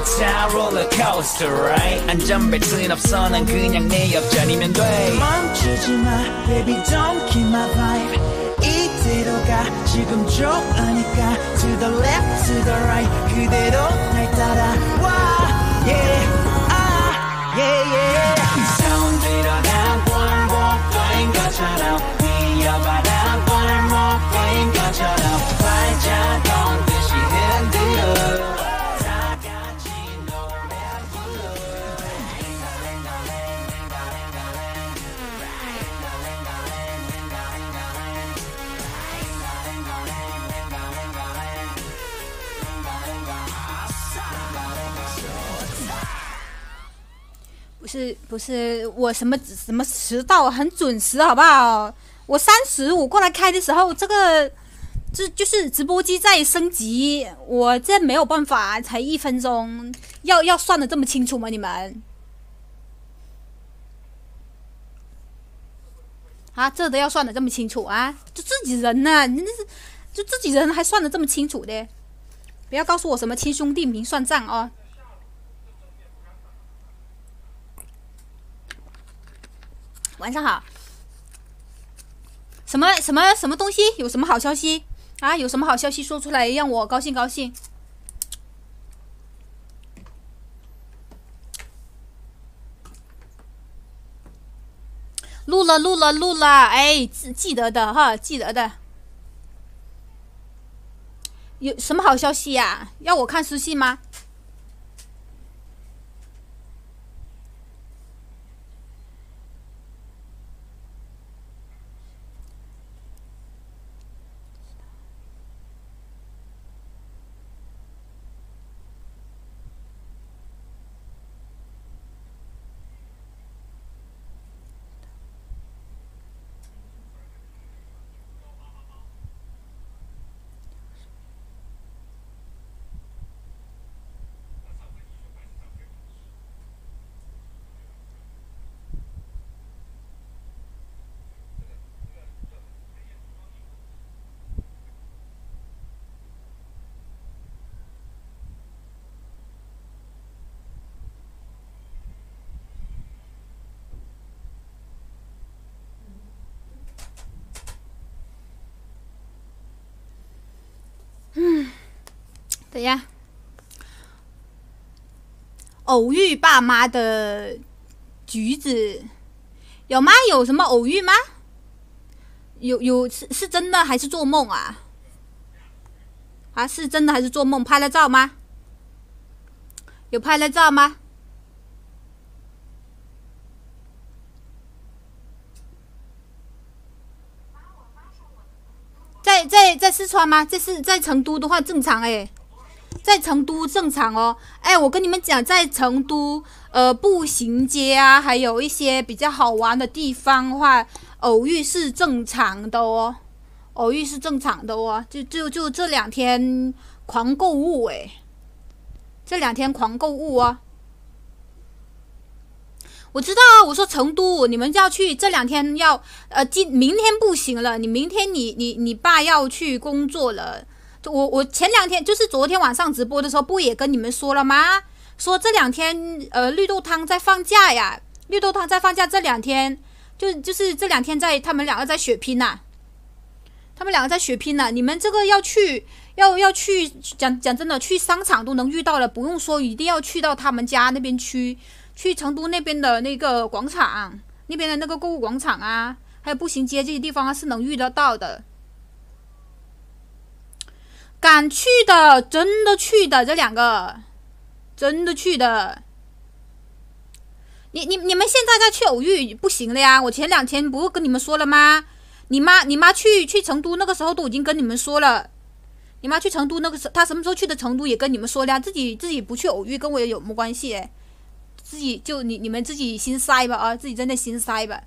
타 롤러코스터 right 안전벨트는 없어 난 그냥 내 옆자리면 돼 멈추지 마 baby don't kill my vibe 이대로 가 지금 좋으니까 to the left to the right 그대로 날 따라와 yeah yeah yeah 사운드로 난 골목거린 것처럼 위험하다 골목거린 것처럼 발자국 듯이 흔들어 다 같이 노래 불러 不是我什么迟到很准时好不好？我35过来开的时候，这就是直播机在升级，我这没有办法，才1分钟，要算得这么清楚吗？你们？啊，这都要算得这么清楚啊？就自己人呢、你那是就自己人还算得这么清楚的？不要告诉我什么亲兄弟明算账哦。晚上好。什么东西？有什么好消息啊？有什么好消息说出来让我高兴高兴？录了，哎，记得的哈，记得的。有什么好消息呀？要我看私信吗？等一下，偶遇爸妈的橘子有吗？有什么偶遇吗？有是真的还是做梦啊？啊，是真的还是做梦？拍了照吗？有拍了照吗？在四川吗？这是在成都的话正常哎。在成都正常哦，哎，我跟你们讲，在成都，步行街啊，还有一些比较好玩的地方的话，偶遇是正常的哦，偶遇是正常的哦，就这2天狂购物哎，这2天狂购物哦。我知道啊，我说成都，你们要去这2天要，明天不行了，你明天你爸要去工作了。我前2天就是昨天晚上直播的时候，不也跟你们说了吗？说这2天绿豆汤在放假呀，绿豆汤在放假这2天，就是这2天他们2个在血拼呐，他们2个在血拼呐。你们这个要去讲真的，去商场都能遇到了，不用说一定要去到他们家那边去成都那边的那个广场，那边的那个购物广场啊，还有步行街这些地方啊，是能遇得到的。敢去的，真的去的，这2个真的去的。你们现在再去偶遇不行了呀！我前2天不是跟你们说了吗？你妈去成都那个时候都已经跟你们说了。你妈去成都那个时候，她什么时候去的成都也跟你们说了呀？自己不去偶遇跟我有什么关系？哎，自己就你们自己心塞吧啊！自己真的心塞吧。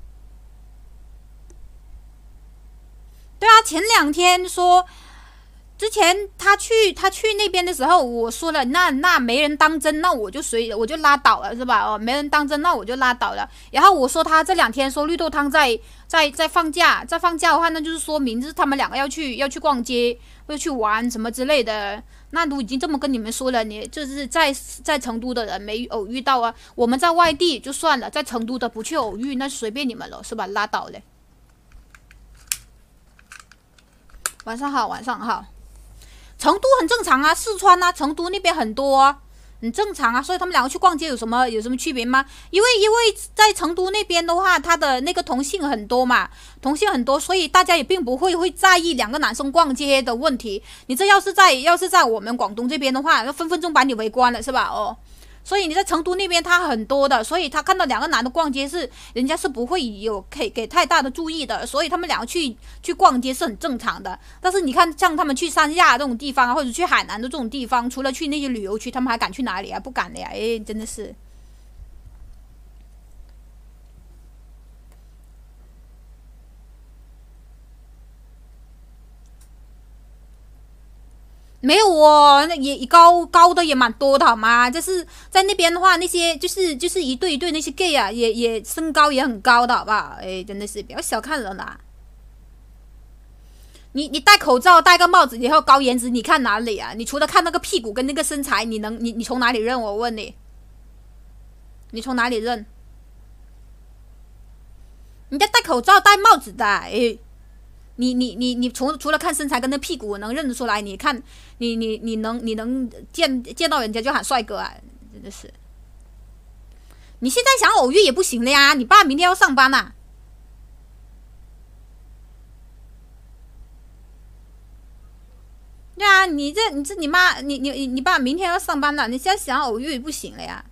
对啊，前2天说之前他去那边的时候，我说了，那没人当真，那我就拉倒了，是吧？哦，没人当真，那我就拉倒了。然后我说他这2天说绿豆汤在放假，在放假的话，那就是说明就是他们2个要去逛街，要去玩什么之类的。那都已经这么跟你们说了，你就是在成都的人没偶遇到啊，我们在外地就算了，在成都的不去偶遇，那随便你们了，是吧？拉倒嘞。晚上好，晚上好。成都很正常啊，四川啊，成都那边很多啊，很正常啊，所以他们2个去逛街有什么区别吗？因为在成都那边的话，他的那个同性很多嘛，所以大家也并不会在意2个男生逛街的问题。你这要是在我们广东这边的话，那分分钟把你围观了，是吧？哦。所以你在成都那边他很多的，所以他看到2个男的逛街人家是不会有给太大的注意的，所以他们2个去逛街是很正常的。但是你看像他们去三亚这种地方啊，或者去海南的这种地方，除了去那些旅游区，他们还敢去哪里啊？不敢的呀！哎，真的是。没有哦，那也高的也蛮多的好吗？就是在那边的话，那些就是一对那些 gay 啊，也身高也很高的好不好？哎，真的是不要小看人啦。你戴口罩戴个帽子以后高颜值，你看哪里啊？你除了看那个屁股跟那个身材，你从哪里认？我问你，你从哪里认？人家戴口罩戴帽子的，哎。你除了看身材跟那屁股，我能认得出来。你看，你能见到人家就喊帅哥啊，真的是。你现在想偶遇也不行了呀，你爸明天要上班呐。对啊，你妈，你爸明天要上班了，你现在想偶遇也不行了呀。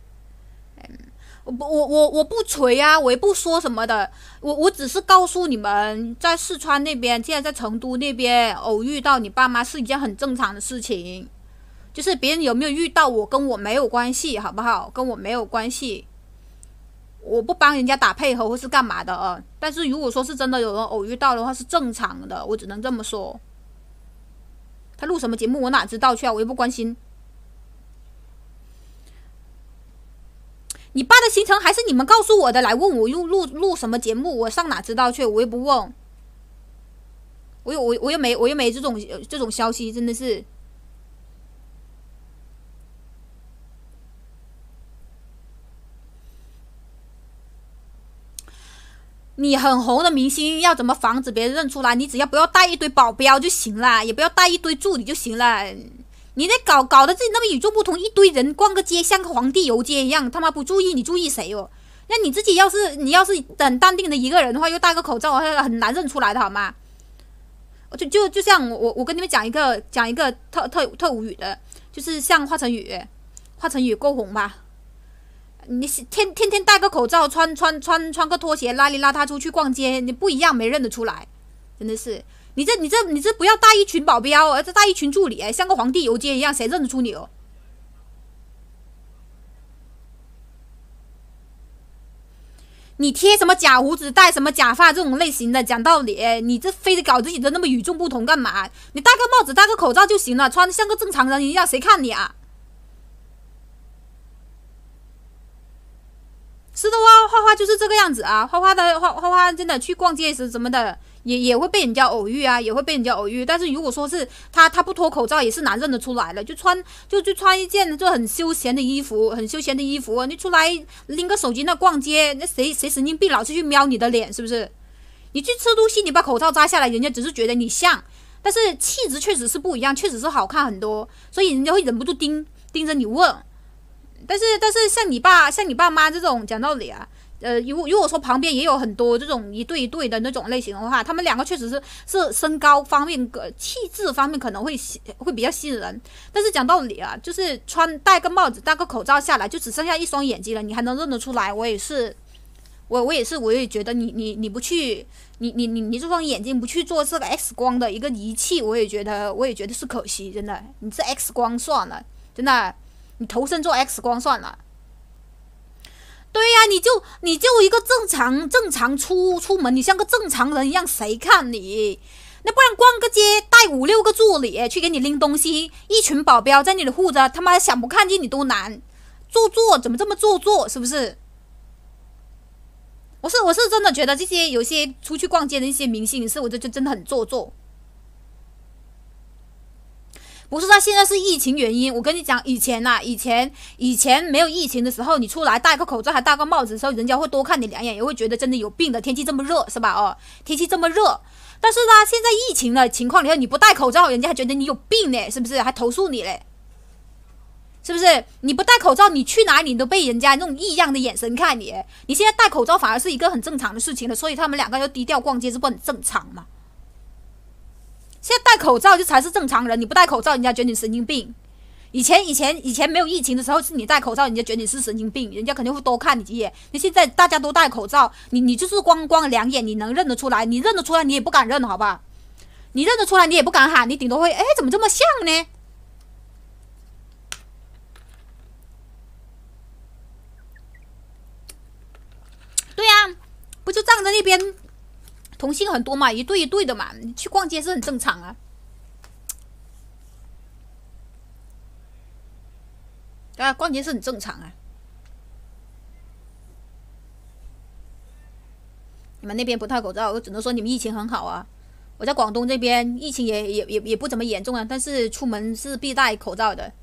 我不锤啊，我也不说什么的，我只是告诉你们，在四川那边，现在在成都那边偶遇到你爸妈是一件很正常的事情，就是别人有没有遇到我跟我没有关系，好不好？跟我没有关系，我不帮人家打配合或是干嘛的啊。但是如果说是真的有人偶遇到的话，是正常的，我只能这么说。他录什么节目我哪知道去啊，我又不关心。你爸的行程还是你们告诉我的，来问我又录什么节目，我上哪知道去？我又不问，我又没这种消息，真的是。你很红的明星要怎么防止别人认出来？你只要不要带一堆保镖就行了，也不要带一堆助理就行了。你那搞得自己那么与众不同，一堆人逛个街像个皇帝游街一样，他妈不注意你注意谁哦？那你自己要是很淡定的一个人的话，又戴个口罩，很难认出来的好吗？就像我跟你们讲一个特无语的，就是像华晨宇够红吧？你天天戴个口罩，穿个拖鞋，邋里邋遢出去逛街，你不一样没认得出来，真的是。你这不要带一群保镖，而是带一群助理，像个皇帝游街一样，谁认得出你哦？你贴什么假胡子，戴什么假发这种类型的，讲道理，你这非得搞自己的那么与众不同干嘛？你戴个帽子，戴个口罩就行了，穿得像个正常人一样，谁看你啊？是的哇，花花就是这个样子啊，花花真的去逛街时什么的。也会被人家偶遇啊，也会被人家偶遇。但是如果说是他不脱口罩，也是难认得出来的。就穿一件就很休闲的衣服，你出来拎个手机那逛街，那谁神经病老是去瞄你的脸，是不是？你去吃东西，你把口罩摘下来，人家只是觉得你像，但是气质确实是不一样，确实是好看很多，所以人家会忍不住盯着你问。但是像你爸妈这种，讲道理啊。如果说旁边也有很多这种一对一对的那种类型的话，他们2个确实是身高方面、气质方面可能会比较吸引人。但是讲道理啊，就是戴个帽子、戴个口罩下来，就只剩下一双眼睛了，你还能认得出来？我也觉得你不去，你这双眼睛不去做这个 X 光的一个仪器，我也觉得是可惜，真的。你这 X 光算了，真的，你投身做 X 光算了。对呀，你就一个正常出门，你像个正常人一样，谁看你？ 那不然逛个街带5、6个助理去给你拎东西，一群保镖在那里护着，他妈想不看见你都难。做作怎么这么做作？是不是？我是真的觉得这些有些出去逛街的一些明星，我就真的很做作。不是他现在是疫情原因，我跟你讲，以前没有疫情的时候，你出来戴个口罩还戴个帽子的时候，人家会多看你2眼，也会觉得真的有病的。天气这么热是吧？哦，天气这么热，但是呢，现在疫情的情况里面，你不戴口罩，人家还觉得你有病呢，是不是？还投诉你嘞，是不是？你不戴口罩，你去哪里你都被人家那种异样的眼神看你。你现在戴口罩反而是一个很正常的事情了，所以他们2个要低调逛街，这不很正常吗？现在戴口罩就才是正常人，你不戴口罩，人家觉得你神经病。以前没有疫情的时候，是你戴口罩，人家觉得你是神经病，人家肯定会多看你几眼。你现在大家都戴口罩，你就是光2眼，你能认得出来？你认得出来，你也不敢认，好吧？你认得出来，你也不敢喊，你顶多会，怎么这么像呢？对呀，不就仗着那边同性很多嘛，一对一对的嘛，你去逛街是很正常啊。对啊，逛街是很正常啊。你们那边不戴口罩，我只能说你们疫情很好啊。我在广东这边疫情也不怎么严重啊，但是出门是必戴口罩的。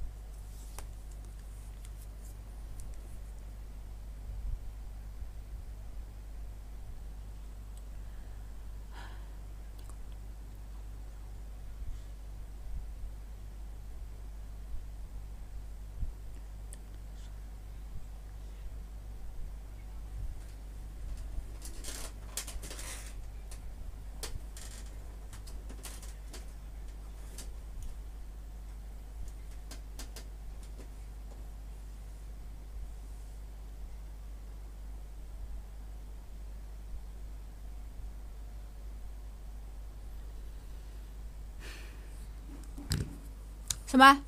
什么？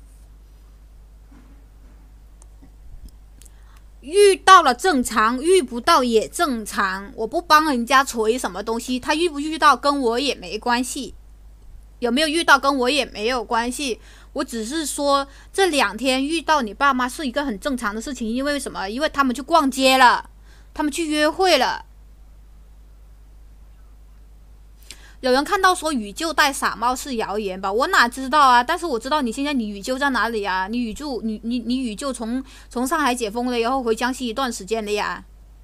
遇到了正常，遇不到也正常。我不帮人家锤什么东西，他遇不遇到跟我也没关系，有没有遇到跟我也没有关系。我只是说这2天遇到你爸妈是一个很正常的事情，因为什么？因为他们去逛街了，他们去约会了。有人看到说雨舅戴傻帽是谣言吧？我哪知道啊！但是我知道你现在你雨舅在哪里啊？你雨舅从上海解封了以后回江西一段时间了呀。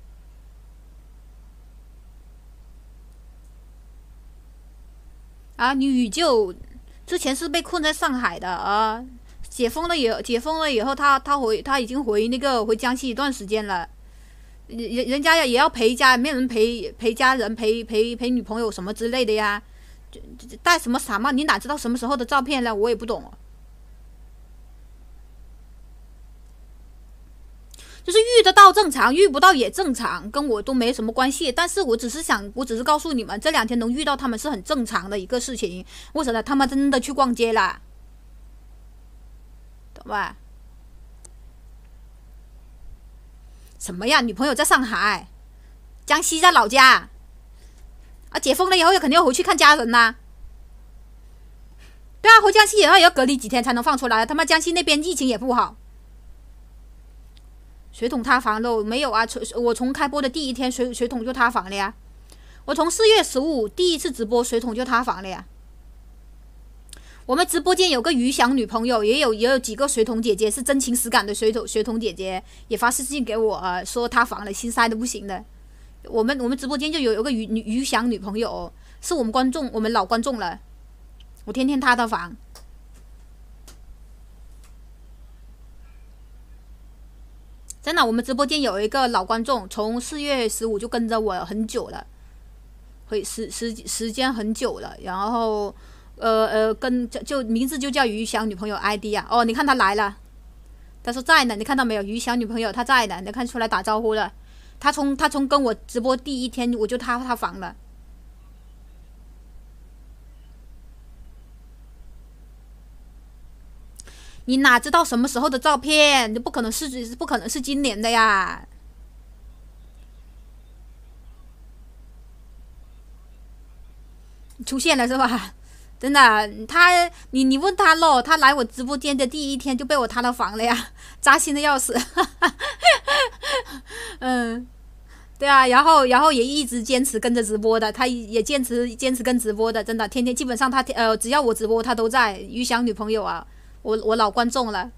啊，你雨舅之前是被困在上海的啊，解封了以后他已经回江西一段时间了。人家也要陪家，没有人陪家人陪女朋友什么之类的呀，戴什么傻帽？你哪知道什么时候的照片呢？我也不懂。就是遇得到正常，遇不到也正常，跟我都没什么关系。但是我只是告诉你们，这2天能遇到他们是很正常的一个事情。为什么？他们真的去逛街了，懂吧？什么呀？女朋友在上海，江西在老家，啊，解封了以后肯定要回去看家人呐。对啊，回江西以后也要隔离几天才能放出来。他妈江西那边疫情也不好。水桶塌房了没有啊？我从开播的第1天水桶就塌房了呀。我从4月15第1次直播，水桶就塌房了呀。我们直播间有个余祥女朋友，也有几个水桶姐姐是真情实感的水桶姐姐，也发私信给我，说塌房了，心塞的不行的。我们直播间就有个余祥女朋友，是我们老观众了，我天天塌的房。真的，我们直播间有一个老观众，从4月15就跟着我很久了，时间很久了，然后。就名字就叫余祥女朋友 ID 啊。哦，你看他来了，他说在呢，你看到没有？余祥女朋友他在呢，你看出来打招呼了。他从跟我直播第1天我就塌房了。你哪知道什么时候的照片？不可能是今年的呀。出现了是吧？ 真的，你问他咯，他来我直播间的第一天就被我塌了房了呀，扎心的要死。嗯，对啊，然后也一直坚持跟着直播的，他也坚持跟直播的，真的，天天基本上他只要我直播他都在。于翔女朋友啊，我老观众了。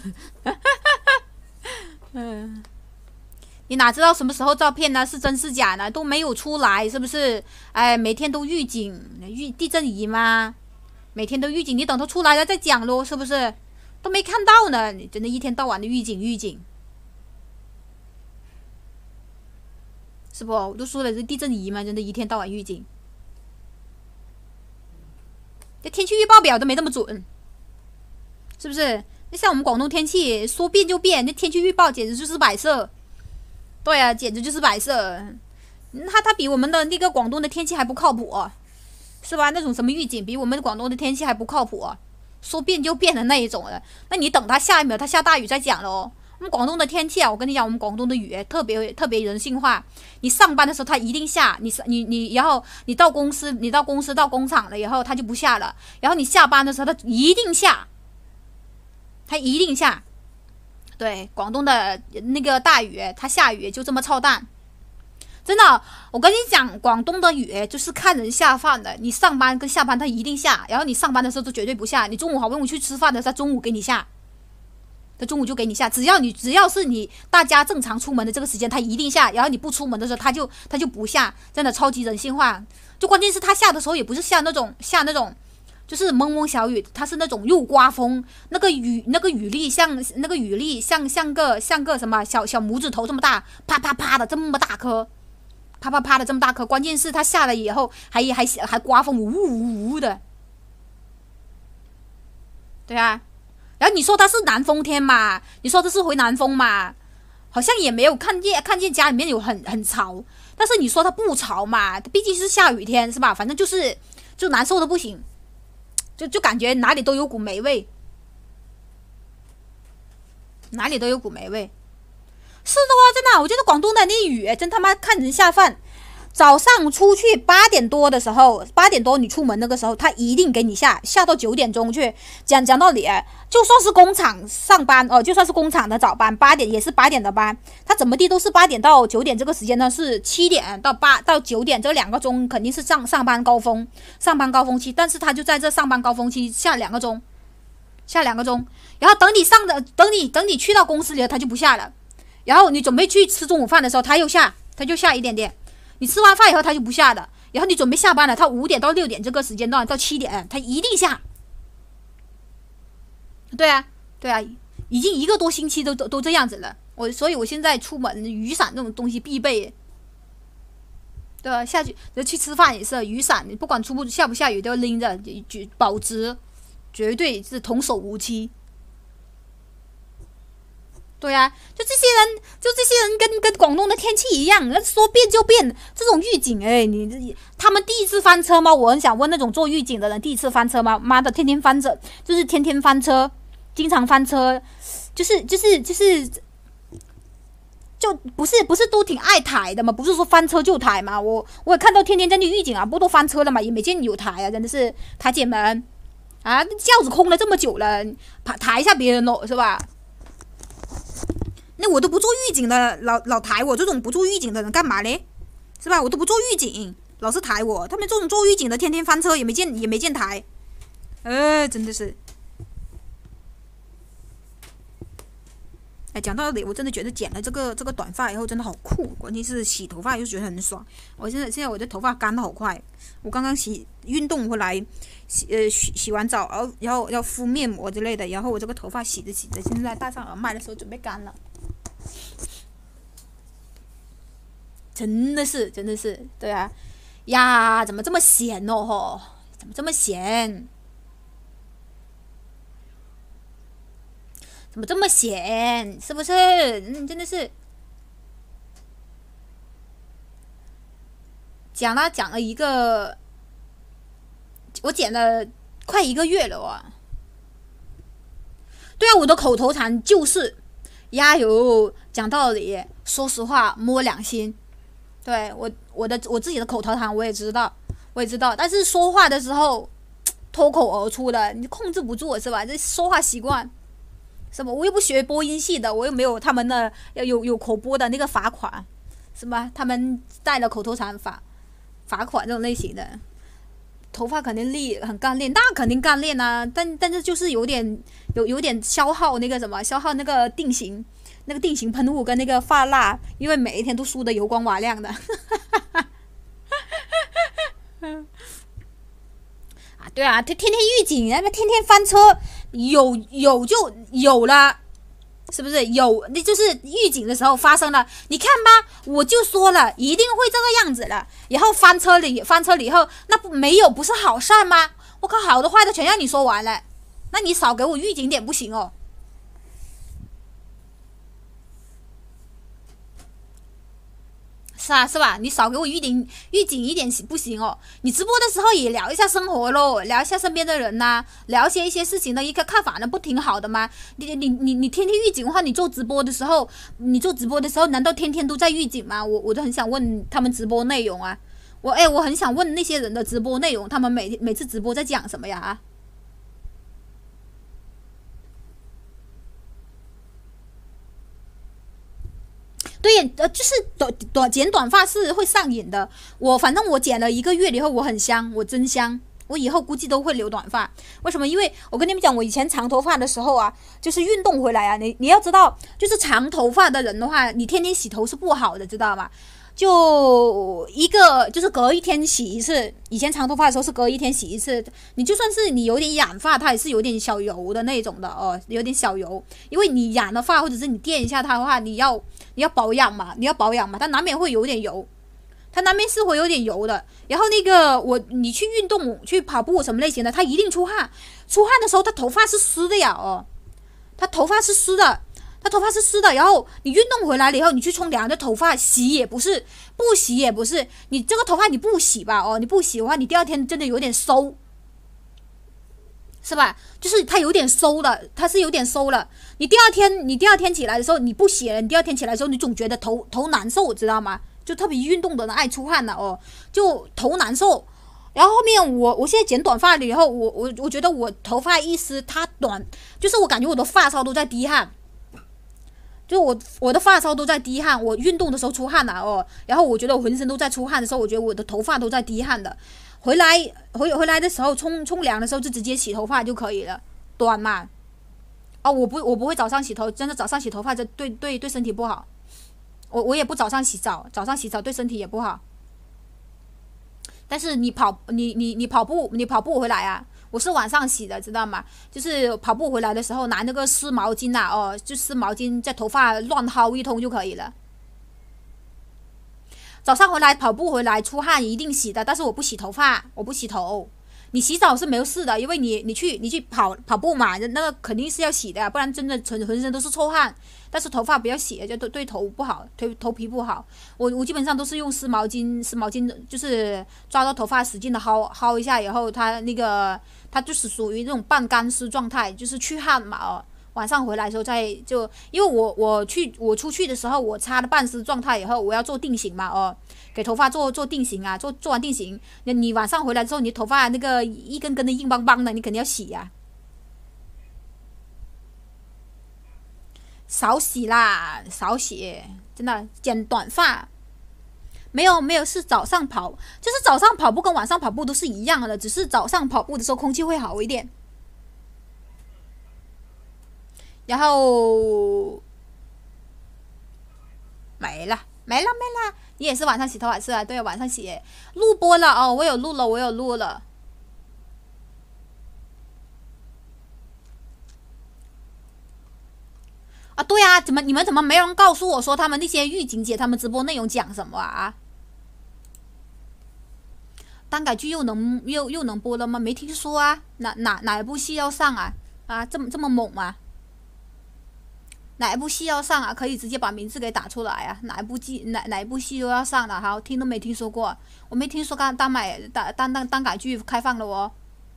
嗯，你哪知道什么时候照片呢？是真是假呢？都没有出来，是不是？哎，每天都预警地震仪吗？每天都预警，你等它出来了再讲咯，是不是？都没看到呢，你真的一天到晚的预警，是不？我都说了，这地震仪嘛，真的一天到晚预警。这天气预报表都没那么准，是不是？那像我们广东天气说变就变，那天气预报简直就是摆设。对啊，简直就是摆设。它比我们的那个广东的天气还不靠谱啊，是吧？那种什么预警比我们广东的天气还不靠谱啊，说变就变的那一种的。那你等它下一秒它下大雨再讲咯。我们广东的天气啊，我跟你讲，我们广东的雨特别人性化。你上班的时候它一定下，然后你到公司到工厂了以后它就不下了，然后你下班的时候它一定下。对，广东的那个大雨，它下雨就这么操蛋，真的。我跟你讲，广东的雨就是看人下饭的。你上班跟下班它一定下，然后你上班的时候就绝对不下。你中午好不容易去吃饭的时候，它中午给你下，它中午就给你下。只要是你大家正常出门的这个时间，它一定下。然后你不出门的时候，它就不下，真的超级人性化。就关键是它下的时候也不是下那种。就是蒙蒙小雨，它是那种又刮风，那个雨粒像个什么小拇指头这么大，啪啪啪的这么大颗，啪啪啪的这么大颗。关键是它下了以后还刮风，呜呜呜的，对啊。然后你说它是南风天嘛？你说这是回南风嘛？好像也没有看见家里面有很潮，但是你说它不潮嘛？毕竟是下雨天是吧？反正就难受的不行。就感觉哪里都有股霉味，哪里都有股霉味。是的哦，真的，我觉得广东的那雨真他妈看人下饭。早上出去8点多的时候，8点多你出门那个时候，他一定给你下到9点钟去。讲道理，就算是工厂上班就算是工厂的早班，8点也是8点的班，他怎么地都是8点到9点这个时间呢？是7点到9点这2个钟肯定是上班高峰期，但是他就在这上班高峰期下2个钟，然后等你去到公司里了，他就不下了。然后你准备去吃中午饭的时候，他就下一点点。你吃完饭以后他就不下的，然后你准备下班了，他5点到6点这个时间段到7点，他一定下。对啊，已经1个多星期都这样子了。所以我现在出门雨伞这种东西必备，对吧？去吃饭也是雨伞，你不管下不下雨都要拎着，保值，绝对是童叟无欺。对啊，就这些人跟广东的天气一样，说变就变。这种预警，他们第一次翻车吗？我很想问那种做预警的人，第一次翻车吗？妈的，天天翻车，就是天天翻车，经常翻车，就不是都挺爱抬的吗？不是说翻车就抬吗？我也看到天天在那预警啊，不都翻车了嘛，也没见有抬啊，真的是抬姐们啊，轿子空了这么久了，抬一下别人咯，是吧？那我都不做预警的，老抬我这种不做预警的人干嘛嘞？是吧？我都不做预警，老是抬我。他们这种做预警的，天天翻车也没见抬，真的是。讲道理，我真的觉得剪了这个短发以后真的好酷，关键是洗头发又觉得很爽。现在我的头发干得好快，我刚刚运动回来，洗完澡，然后要敷面膜之类的，然后我这个头发洗着，现在戴上耳麦的时候准备干了。真的是，对啊，呀，怎么这么闲哦？怎么这么闲？怎么这么闲？是不是？真的是。讲了一个，我剪了快1个月了哦。对啊，我的口头禅就是加油。讲道理，说实话，摸良心。对我自己的口头禅我也知道，但是说话的时候脱口而出的，你控制不住是吧？这说话习惯，是吧？我又不学播音系的，我又没有他们的有口播的那个罚款，是吧？他们带了口头禅罚款这种类型的。头发肯定很干练，那肯定干练啊，但是就是有点消耗那个什么，消耗那个定型喷雾跟那个发蜡，因为每一天都梳得油光瓦亮的。啊，对啊，天天预警，那天天翻车，有就有了。是不是有？那就是预警的时候发生了，你看吧，我就说了，一定会这个样子了。然后翻车了以后，那不是好事吗？我靠，好的坏的全让你说完了，那你少给我预警点不行哦。是吧？你少给我预警一点不行哦。你直播的时候也聊一下生活咯，聊一下身边的人呐，聊一些事情的一个看法呢，不挺好的吗？你天天预警的话，你做直播的时候，难道天天都在预警吗？我都很想问他们直播内容啊。我很想问那些人的直播内容，他们每次直播在讲什么呀？啊？对，就是剪短发是会上瘾的。反正我剪了1个月以后，我很香，我真香。我以后估计都会留短发。为什么？因为我跟你们讲，我以前长头发的时候啊，就是运动回来啊，你要知道，就是长头发的人的话，你天天洗头是不好的，知道吗？就是隔一天洗一次。以前长头发的时候是隔一天洗一次，你就算是你有点染发，它也是有点小油的那种的哦，有点小油。因为你染了发或者是你电一下它的话，你要保养嘛，它难免会有点油，它难免是会有点油的。然后那个你去运动去跑步什么类型的，它一定出汗的时候，它头发是湿的呀哦，它头发是湿的，然后你运动回来了以后，你去冲凉，这头发洗也不是，不洗也不是，你这个头发你不洗吧，哦，你不洗的话，你第二天真的有点馊，是吧？就是它有点馊了，它是有点馊了。你第二天起来的时候，你不洗了，你第二天起来的时候，你总觉得头难受，知道吗？就特别运动的人爱出汗了哦，就头难受。然后后面我现在剪短发了以后，我觉得我头发一湿，它短，就是我感觉我的发梢都在滴汗。就我的发梢都在滴汗，我运动的时候出汗了哦，然后我觉得我浑身都在出汗的时候，我觉得我的头发都在滴汗的。回来的时候冲凉的时候就直接洗头发就可以了，短嘛。哦，我不会早上洗头，真的早上洗头发这对身体不好。我也不早上洗澡，早上洗澡对身体也不好。但是你跑步回来啊。我是晚上洗的，知道吗？就是跑步回来的时候拿那个湿毛巾啊，哦，就湿毛巾在头发乱薅一通就可以了。早上跑步回来出汗一定洗的，但是我不洗头发，我不洗头。你洗澡是没有事的，因为你去跑步嘛，那个肯定是要洗的，不然真的浑身都是臭汗。但是头发不要洗，就对头不好，头皮不好。我基本上都是用湿毛巾，就是抓到头发使劲的薅一下，以后它就是属于那种半干湿状态，就是去汗嘛哦。晚上回来的时候因为我出去的时候我擦了半湿状态以后，我要做定型嘛哦，给头发做定型啊，做完定型，你晚上回来之后，你头发那个一根根的硬邦邦的，你肯定要洗呀。少洗啦，少洗，真的剪短发。没有，是早上跑，就是早上跑步跟晚上跑步都是一样的，只是早上跑步的时候空气会好一点。然后没了，你也是晚上洗头发是啊？对，晚上洗。录播了哦，我有录了。啊，对啊，你们怎么没人告诉我说他们那些狱警姐他们直播内容讲什么啊？耽改剧又能播了吗？没听说啊，哪一部戏要上啊？啊，这么猛啊？哪一部戏要上啊？可以直接把名字给打出来啊！哪一部戏都要上了，好，听都没听说过，我没听说耽改剧开放了哦。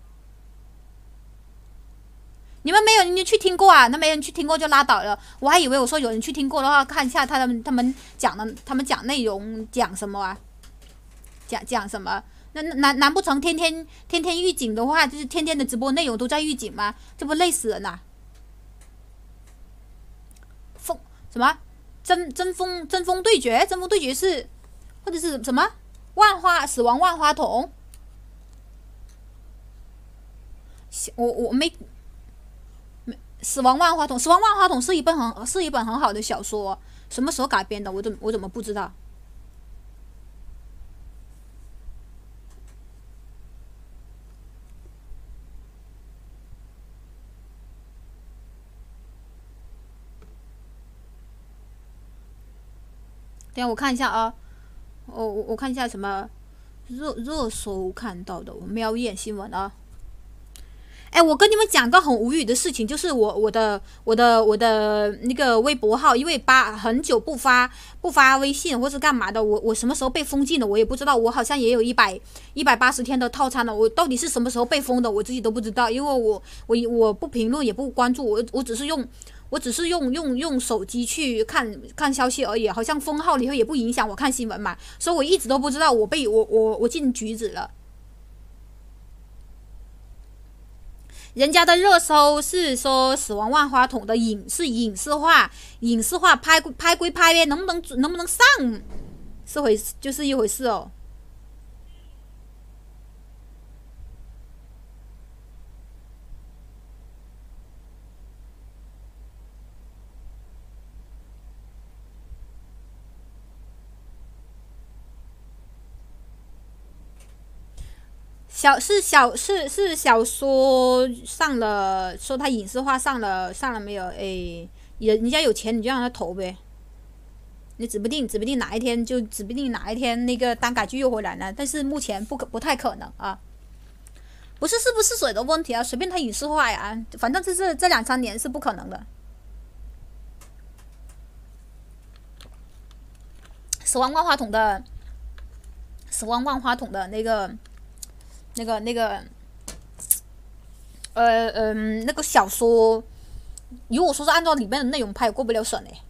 你们没有人去听过啊？那没人去听过就拉倒了。我还以为我说有人去听过的话，看一下他们讲内容讲什么啊？讲什么？ 难不成天天预警的话，就是天天的直播内容都在预警吗？这不累死人呐！什么针锋对决？针锋对决是或者是什么死亡万花筒？我没死亡万花筒，死亡万花筒是一本很好的小说，什么时候改编的？我怎么不知道？等下我看一下啊，我看一下什么热搜看到的，我瞄一眼新闻啊。哎，我跟你们讲个很无语的事情，就是我的那个微博号，因为很久不发微信或是干嘛的，我什么时候被封禁的我也不知道，我好像也有180天的套餐了，我到底是什么时候被封的，我自己都不知道，因为我不评论也不关注，我只是用手机去看消息而已，好像封号了以后也不影响我看新闻嘛，所以我一直都不知道我进局子了。人家的热搜是说死亡万花筒的影视化，拍归拍呗，能不能上就是一回事哦。是小说上了，说他影视化上了没有？哎，人家有钱你就让他投呗，你指不定哪一天那个耽改剧又回来了，但是目前不太可能啊，不是不是水的问题啊，随便他影视化呀，反正这2-3年是不可能的。死亡万花筒的那个小说，如果说是按照里面的内容拍，过不了审嘞。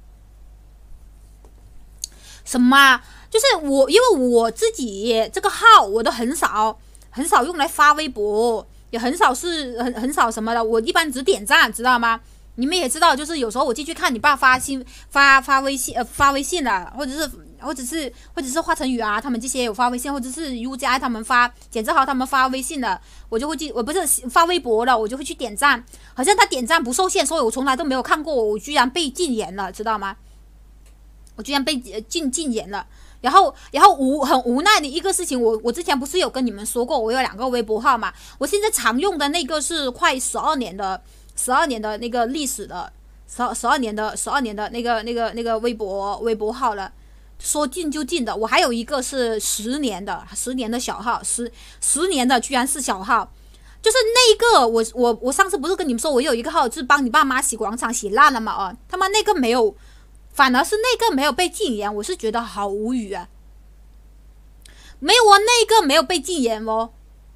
什么？就是因为我自己这个号我都很少用来发微博，也很少什么的，我一般只点赞，知道吗？你们也知道，就是有时候我进去看你爸发微信了，或者是华晨宇啊，他们这些有发微信，或者是 UZI 他们简志豪他们发微信的，我就会我不是发微博了，我就会去点赞。好像他点赞不受限，所以我从来都没有看过，我居然被禁言了，知道吗？我居然被禁言了。然后很无奈的一个事情，我之前不是有跟你们说过，我有2个微博号嘛，我现在常用的那个是快12年的那个历史的12年的那个微博号了，说禁就禁的。我还有一个是10年的小号，10年的居然是小号，就是那个我上次不是跟你们说我有一个号是帮你爸妈洗广场洗烂了嘛？哦，他妈那个没有。反而是那个没有被禁言，我是觉得好无语啊！没有啊，那个没有被禁言哦，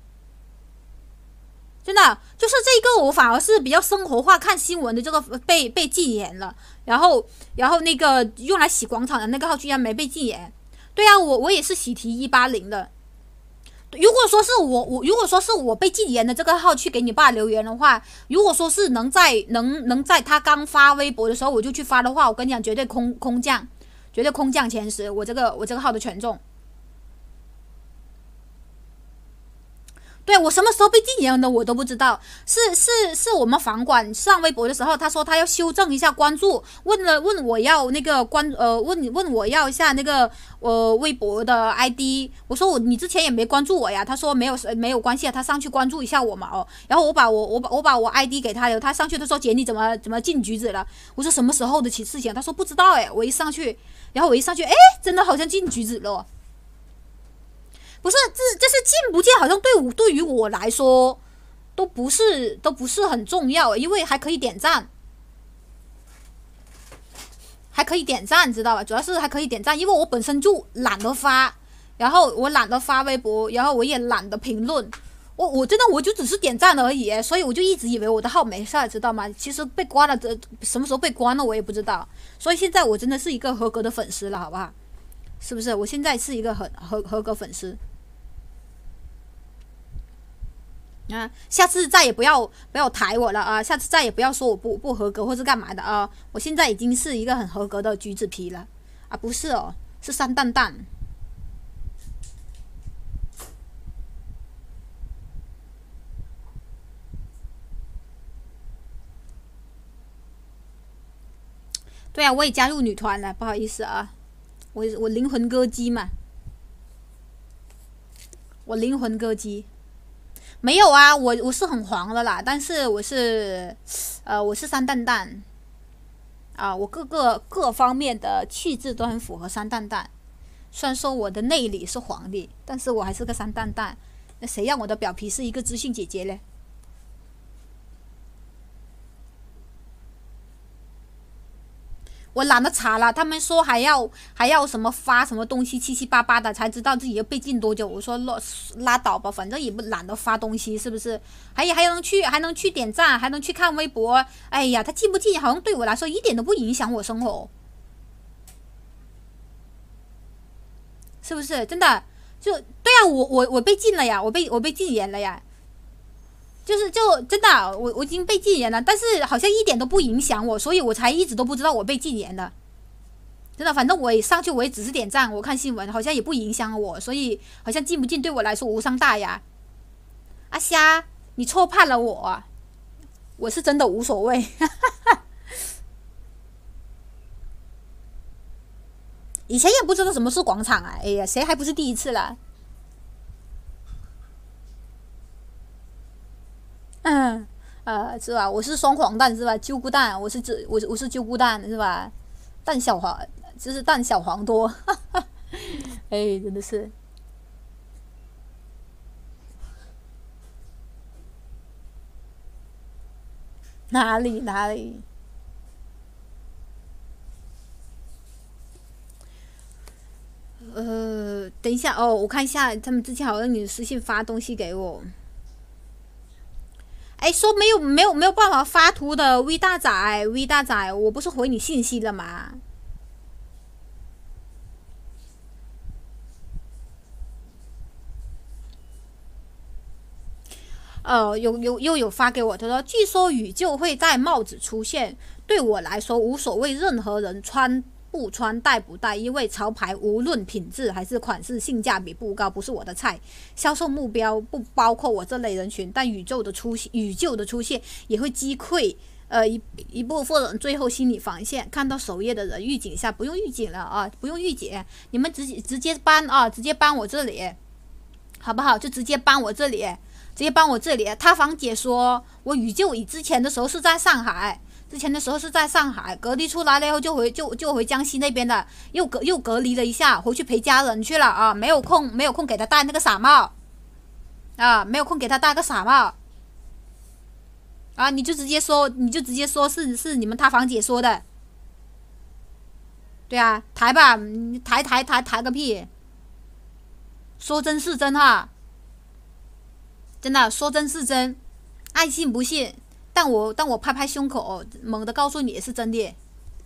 真的就是这个，我反而是比较生活化看新闻的这个被禁言了，然后那个用来洗广场的那个号居然没被禁言。对啊，我也是喜提180的。如果说是我被禁言的这个号去给你爸留言的话，如果说是能在他刚发微博的时候我就去发的话，我跟你讲绝对空降前10，我这个号的权重。对，我什么时候被禁言的我都不知道，是我们房管上微博的时候，他说他要修正一下关注，问我要那个问我要一下那个微博的 ID， 我说你之前也没关注我呀，他说没有关系啊，他上去关注一下我嘛哦，然后我把我 ID 给他了，他上去的时候姐你怎么进局子了？我说什么时候的事情？他说不知道哎，我一上去哎，真的好像进局子了。不是，这是进不进，好像对于我来说都不是很重要，因为还可以点赞，知道吧？主要是还可以点赞，因为我本身就懒得发，然后我懒得发微博，然后我也懒得评论，我真的我就只是点赞而已，所以我就一直以为我的号没事，知道吗？其实被关了，什么时候被关了我也不知道，所以现在我真的是一个合格的粉丝了，好不好？是不是？我现在是一个合格粉丝。 啊，下次再也不要抬我了啊！下次再也不要说我不合格或是干嘛的啊！我现在已经是一个很合格的橘子皮了啊，不是哦，是山蛋蛋。对啊，我也加入女团了，不好意思啊，我灵魂歌姬嘛，我灵魂歌姬。没有啊，我是很黄的啦，但是我是山蛋蛋啊，我各方面的气质都很符合山蛋蛋。虽然说我的内里是黄的，但是我还是个山蛋蛋。那谁让我的表皮是一个知性姐姐嘞？我懒得查了，他们说还要什么发什么东西七七八八的才知道自己要被禁多久。我说拉倒吧，反正也不懒得发东西，是不是？还能去点赞，还能去看微博。哎呀，他禁不禁好像对我来说一点都不影响我生活，是不是？真的就对啊，我被禁了呀，我被禁言了呀。就真的，我已经被禁言了，但是好像一点都不影响我，所以我才一直都不知道我被禁言的。真的，反正我也上去，我也只是点赞，我看新闻，好像也不影响我，所以好像禁不禁对我来说无伤大雅。阿虾，你错判了我，我是真的无所谓。以前也不知道什么是广场啊，哎呀，谁还不是第一次了？是吧？我是双黄蛋是吧？揪菇蛋，我是揪菇蛋是吧？蛋小黄，就是蛋小黄多，哎，真的是哪里？等一下哦，我看一下，他们之前好像你私信发东西给我。哎，说没有办法发图的 V 大仔，我不是回你信息了吗？又有发给我，他说据说雨就会戴帽子出现，对我来说无所谓任何人穿不穿戴不戴，因为潮牌无论品质还是款式性价比不高，不是我的菜。销售目标不包括我这类人群，但宇宙的出现也会击溃一部分人最后心理防线。看到首页的人预警一下，不用预警了啊，不用预警，你们直接搬啊，直接搬我这里，好不好？就直接搬我这里。直接帮我这里，塌房姐说，我宇宙之前的时候是在上海，隔离出来了以后就回江西那边的，又隔离了一下，回去陪家人去了啊，没有空给他戴那个傻帽，啊，没有空给他戴个傻帽，啊，你就直接说是你们塌房姐说的，对啊，抬吧，你抬个屁，说真是真哈。真的说真是真，爱信不信，但我拍拍胸口，猛地告诉你也是真的。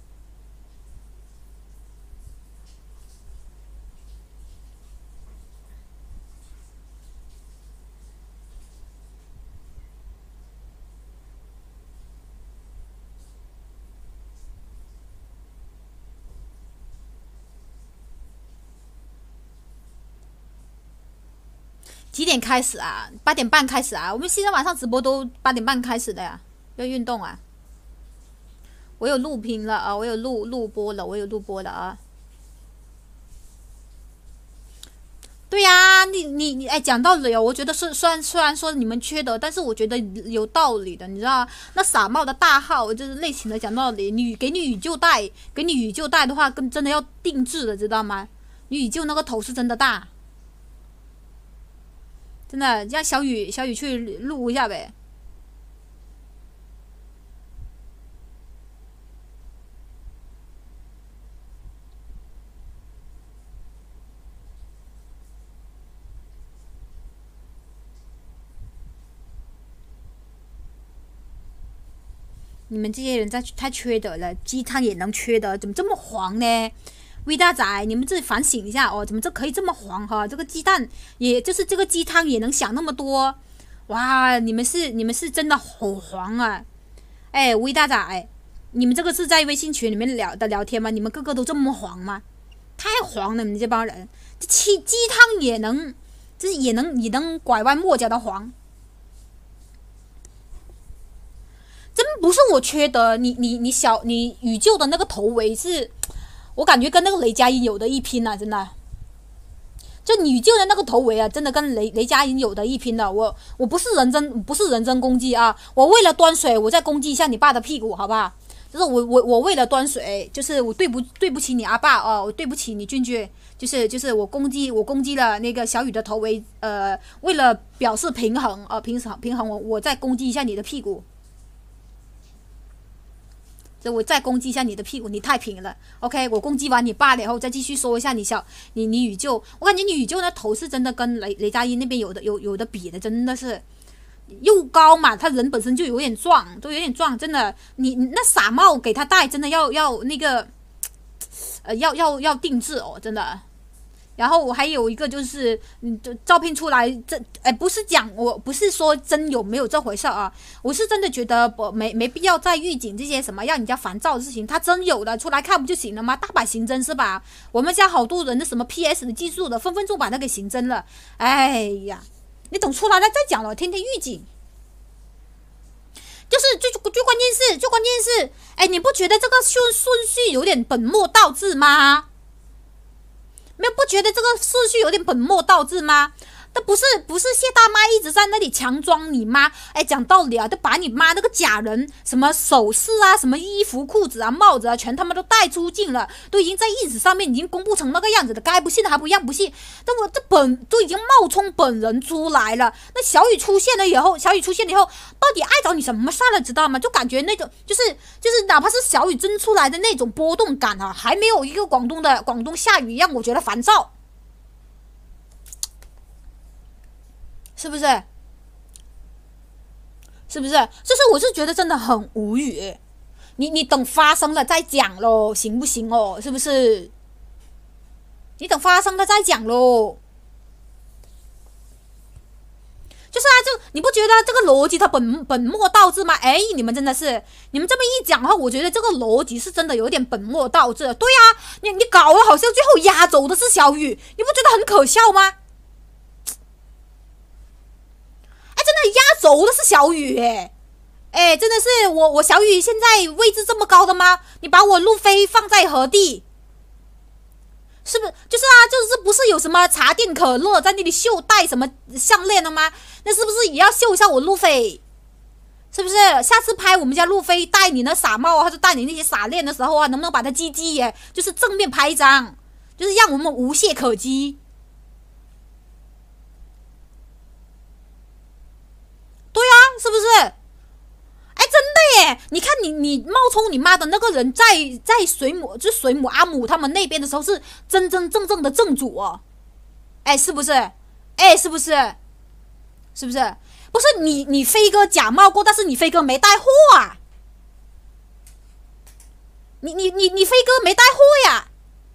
几点开始啊？8点半开始啊！我们现在晚上直播都8点半开始的呀，要运动啊！我有录屏了啊，我有录播了啊！对呀、你哎，讲道理哦，我觉得是虽然说你们缺德，但是我觉得有道理的，你知道那傻帽的大号就是类型的，讲道理，给你雨救带的话，跟真的要定制的，知道吗？你雨救那个头是真的大。真的让小雨去录一下呗。你们这些人太缺德了，鸡汤也能缺德，怎么这么黄呢？V 大仔，你们自己反省一下哦，怎么可以这么黄哈？这个鸡蛋也就是这个鸡汤也能想那么多， 哇，你们是真的好黄啊！哎，吴一大仔，你们这个是在微信群里面聊天吗？你们个个都这么黄吗？太黄了，你们这帮人，这鸡汤也能拐弯抹角的黄。真不是我缺德，你宇宙的那个头围是，我感觉跟那个雷佳音有的一拼啊，真的。就你宇宙的那个头围啊，真的跟雷佳音有的一拼的。我不是人身攻击啊，我为了端水，我再攻击一下你爸的屁股，好不好？就是我为了端水，就是我对不起你阿爸哦，我对不起你俊俊，就是我攻击了那个小雨的头围，为了表示平衡平衡我再攻击一下你的屁股。我再攻击一下你的屁股，你太平了。OK， 我攻击完你爸了以后，再继续说一下你宇宙。我感觉你宇宙那头是真的跟雷佳音那边有的比的，真的是又高嘛，他人本身就有点壮，真的。你那傻帽给他戴，真的要那个要定制哦，真的。然后我还有一个就是，照片出来，我不是说真有没有这回事啊，我是真的觉得没必要再预警这些什么让人家烦躁的事情，他真有的出来看不就行了吗？大把刑侦是吧？我们家好多人的什么 PS 的技术的，分分钟把那给刑侦了。哎呀，你等出来了再讲了，天天预警。就是最关键是，哎，你不觉得这个顺序有点本末倒置吗？没有不觉得这个顺序有点本末倒置吗？这不是谢大妈一直在那里强装你妈，哎，讲道理啊，都把你妈那个假人什么首饰啊、什么衣服、裤子啊、帽子啊，全他妈都带出境了，都已经在历史上面已经公布成那个样子的，该不信的还不一样不信。但我都已经冒充本人出来了，那小雨出现了以后，到底碍着你什么事了，知道吗？就感觉那种就是哪怕是小雨真出来的那种波动感啊，还没有一个广东下雨让我觉得烦躁。是不是？就是我是觉得真的很无语。你等发生了再讲咯，行不行哦？是不是？你等发生了再讲咯。就是啊，就你不觉得这个逻辑它本末倒置吗？哎，你们真的是，你们这么一讲的话，我觉得这个逻辑是真的有点本末倒置。对啊，你搞得好像最后压轴的是小雨，你不觉得很可笑吗？真的压轴的是小雨，哎，真的是我小雨现在位置这么高的吗？你把我路飞放在何地？是不是？就是啊，就是不是有什么茶店可乐在那里秀戴什么项链了吗？那是不是也要秀一下我路飞？是不是？下次拍我们家路飞戴你那傻帽啊，或者戴你那些傻链的时候啊，能不能把它鸡耶？就是正面拍一张，就是让我们无懈可击。对啊，是不是？哎，真的耶！你看你冒充你妈的那个人在水母阿姆他们那边的时候是真正的正主哦。哎，是不是？哎，是不是？是不是？不是你飞哥假冒过，但是你飞哥没带货啊！你飞哥没带货呀，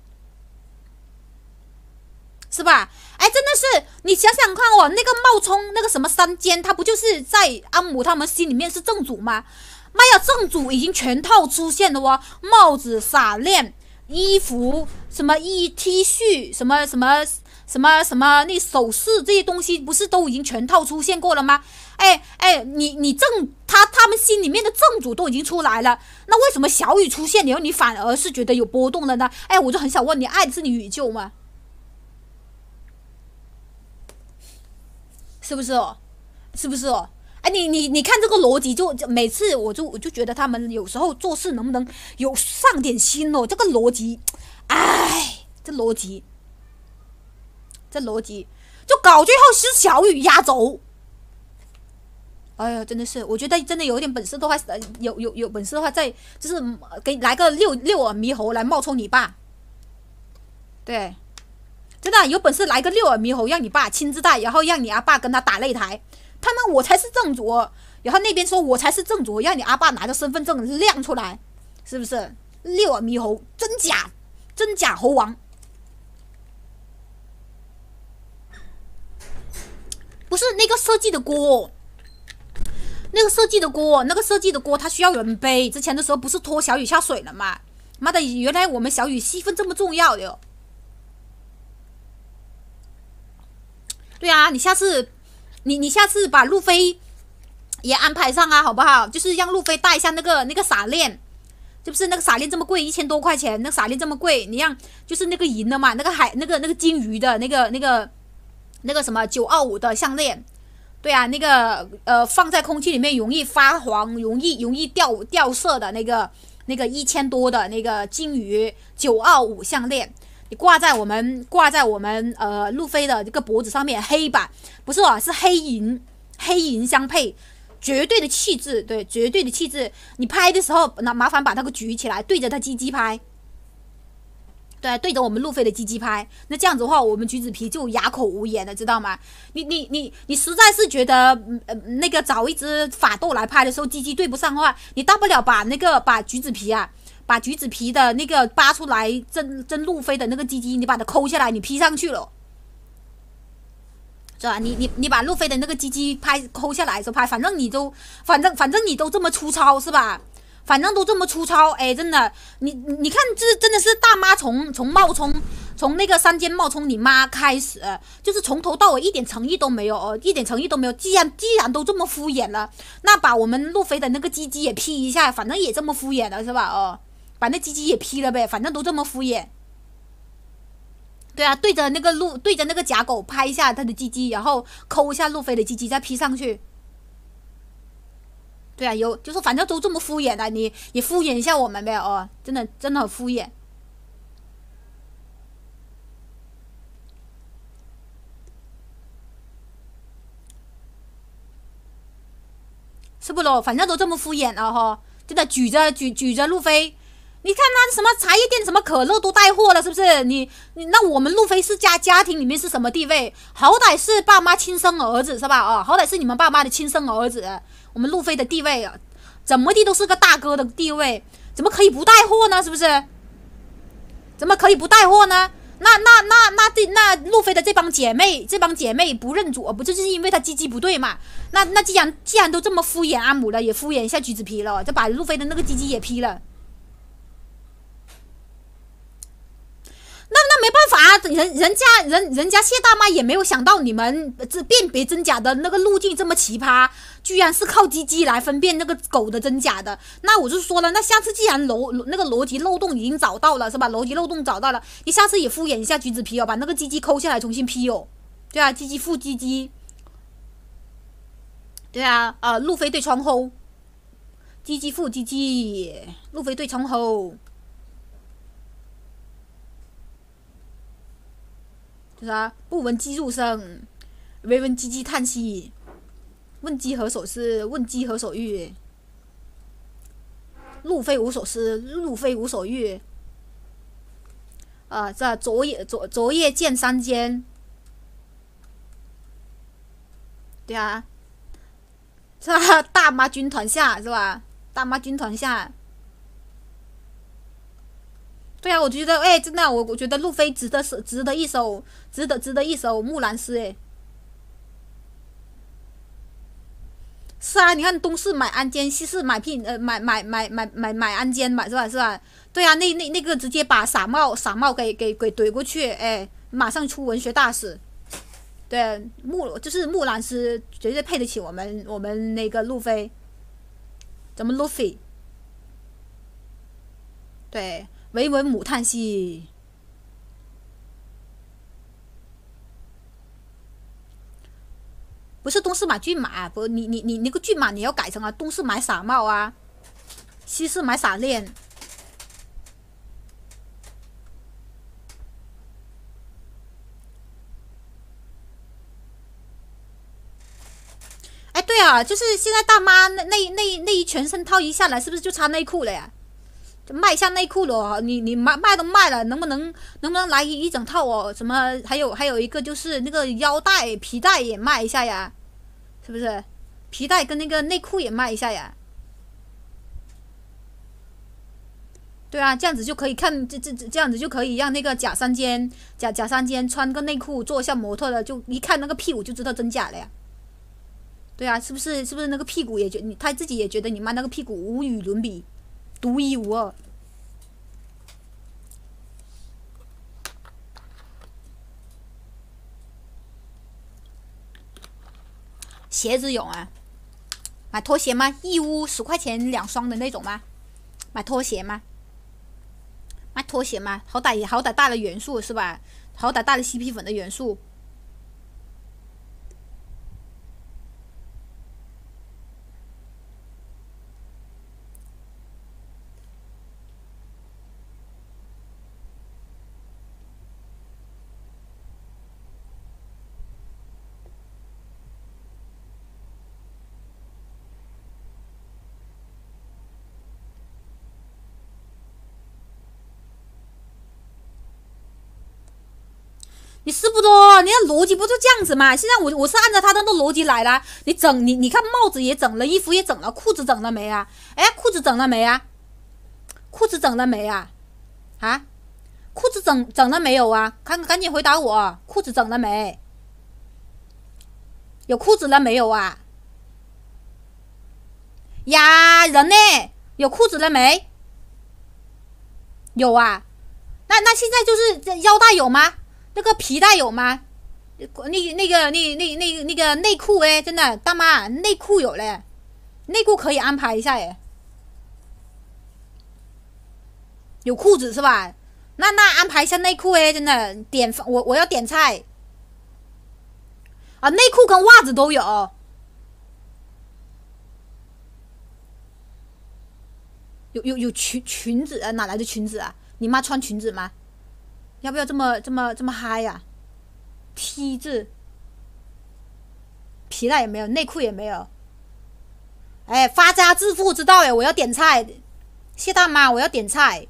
是吧？哎，真的是，你想想看哦，那个冒充那个什么三尖，他不就是在阿姆他们心里面是正主吗？妈呀，正主已经全套出现了哦，帽子、傻链、衣服、什么T 恤、什么那首饰这些东西，不是都已经全套出现过了吗？哎，你他们心里面的正主都已经出来了，那为什么小雨出现以后，你反而是觉得有波动了呢？哎，我就很想问你，爱的是你宇宙吗？是不是哦？是不是哦？哎，你看这个逻辑，就每次我就觉得他们有时候做事能不能有上点心哦？这个逻辑，哎，这逻辑就搞最后是小雨压轴。哎呀，真的是，我觉得真的有点本事的话，有本事的话，再就是给来个六耳猕猴来冒充你爸。对。真的有本事来个六耳猕猴，让你爸亲自带，然后让你阿爸跟他打擂台。他们我才是正主，然后那边说我才是正主，让你阿爸拿着身份证亮出来，是不是？六耳猕猴，真假猴王，不是那个设计的锅， 那个设计的锅，它需要人背。之前的时候不是拖小雨下水了嘛？妈的，原来我们小雨戏份这么重要的哟。对啊，你下次把路飞也安排上啊，好不好？就是让路飞带一下那个撒链。就不是那个撒链这么贵，1000多块钱，那个撒链这么贵，你让就是那个银的嘛，那个金鱼的那个什么925的项链，对啊，那个放在空气里面容易发黄，容易掉色的那个1000多的那个金鱼925项链，你挂在我们路飞的这个脖子上面，黑版不是哦，是黑银相配。绝对的气质，对，绝对的气质。你拍的时候，那麻烦把那个举起来，对着他鸡鸡拍。对，对着我们路飞的鸡鸡拍。那这样子的话，我们橘子皮就哑口无言了，知道吗？你实在是觉得那个找一只法斗来拍的时候，鸡鸡对不上的话，你大不了把橘子皮啊，把橘子皮的那个扒出来真路飞的那个鸡鸡，你把它抠下来，你 P 上去了。是吧？你把路飞的那个鸡鸡抠下来的时候拍，反正你都这么粗糙是吧？反正都这么粗糙，哎，真的，你看这真的是大妈从那个山间冒充你妈开始，就是从头到尾一点诚意都没有哦，一点诚意都没有。既然都这么敷衍了，那把我们路飞的那个鸡鸡也 P 一下，反正也这么敷衍了是吧？哦，把那鸡鸡也 P 了呗，反正都这么敷衍。对啊，对着那个假狗拍一下它的鸡鸡，然后抠一下路飞的鸡鸡，再 P 上去。对啊，就是反正都这么敷衍的，你也敷衍一下我们呗哦，真的很敷衍。是不咯？反正都这么敷衍了哈，真的举着路飞。你看他什么茶叶店什么可乐都带货了，是不是？你那我们路飞是家庭里面是什么地位？好歹是爸妈亲生儿子是吧？哦，好歹是你们爸妈的亲生儿子。我们路飞的地位怎么地都是个大哥的地位，怎么可以不带货呢？是不是？怎么可以不带货呢？那路飞的这帮姐妹不认主，不就是因为他鸡鸡不对嘛？那既然都这么敷衍阿姆了，也敷衍一下橘子皮了，就把路飞的那个鸡鸡也批了。那没办法，人家谢大妈也没有想到你们这辨别真假的那个路径这么奇葩，居然是靠鸡鸡来分辨那个狗的真假的。那我就说了，那下次既然那个逻辑漏洞已经找到了是吧？逻辑漏洞找到了，你下次也敷衍一下橘子皮哦，把那个鸡鸡抠下来重新 P 哦。对啊，鸡鸡附鸡鸡。对啊，路飞对窗后，鸡鸡附鸡鸡，路飞对窗后。是啊，不闻鸡入声，惟闻鸡鸡叹息。问鸡何所思？问鸡何所欲？路飞无所思，路飞无所欲。这昨夜见山间。对啊，是吧？大妈军团下是吧？大妈军团下。对啊，我觉得，哎，真的，我觉得路飞值得一首木兰诗，哎。是啊，你看东市买鞍鞯，西市买鞍鞯嘛，是吧？对啊，那个直接把傻帽给怼过去，哎，马上出文学大使。对，就是木兰诗绝对配得起我们那个路飞，咱们路飞。对。惟闻母叹息，不是东市买骏马，不，你那个骏马你要改成东市买傻帽啊，西市买傻链。哎，对啊，就是现在大妈那一全身套一下来，是不是就差内裤了呀？就卖一下内裤了，你卖都卖了，能不能来一整套哦？什么还有一个就是那个腰带皮带也卖一下呀，是不是？皮带跟那个内裤也卖一下呀。对啊，这样子就可以看这样子就可以让那个假山间穿个内裤做一下模特了，就一看那个屁股就知道真假了呀。 对啊，是不是那个屁股也他自己也觉得你妈那个屁股无与伦比，独一无二。鞋子有啊，买拖鞋吗？义乌10块钱2双的那种吗？买拖鞋吗？买拖鞋吗？好歹大了元素是吧？好歹大了 CP 粉的元素。你是不多，你的逻辑不就这样子嘛？现在我是按照他的那逻辑来了。你看帽子也整了，衣服也整了，裤子整了没啊？哎，裤子整了没啊？裤子整了没啊？啊？裤子整了没有啊？赶紧回答我，裤子整了没？有裤子了没有啊？呀，人呢？有裤子了没？有啊。那现在就是腰带有吗？那个皮带有吗？那个内裤哎，真的大妈，内裤有嘞，内裤可以安排一下哎。有裤子是吧？那安排一下内裤哎，真的我要点菜啊，内裤跟袜子都有。有裙子啊？哪来的裙子啊？你妈穿裙子吗？要不要这么嗨呀、啊、？T 字，皮带也没有，内裤也没有。哎，发家致富知道哎，我要点菜，谢大妈，我要点菜。